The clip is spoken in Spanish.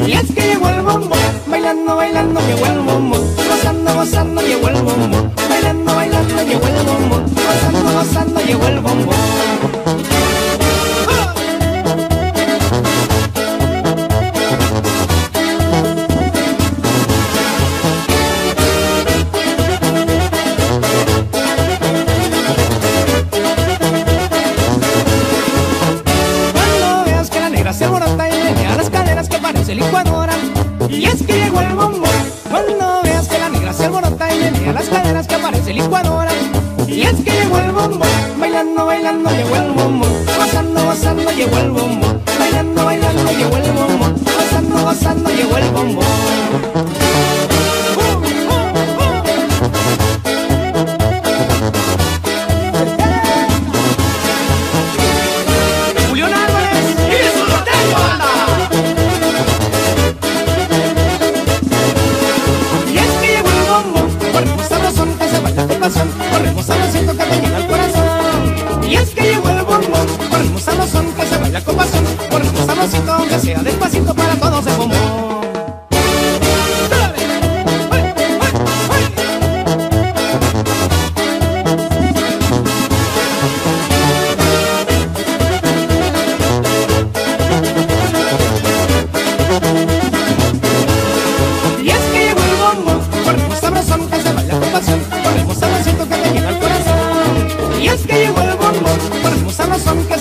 Y es que llegó el bombón, bailando, bailando, llegó el bombón, gozando, gozando, llegó el bombón, bailando, bailando, llegó el bombón, gozando, gozando, llegó el bombón. Se alborota y menea las caderas que parece licuadora. Y es que llegó el bombón. Cuando veas que la negra se alborota y menea las caderas que parece licuadora. Y es que llegó el bombón, bailando, bailando, llegó el bombón, gozando, gozando, llegó el bombón, bailando, bailando, llegó el bombón, gozando, gozando, llegó el bombón. Corremos sabrosito que te llega al corazón. Y es que llegó el bombón, corremos sabrosón que se baila con pasión. Corremos sabrosito aunque sea despacito para todos el bombón. Y es que llegó el bombón, corremos sabrosón que se baila con pasión. Corremos sabrosito que te llega al corazón. Y es que llegó el bombón, corremos sabrosón que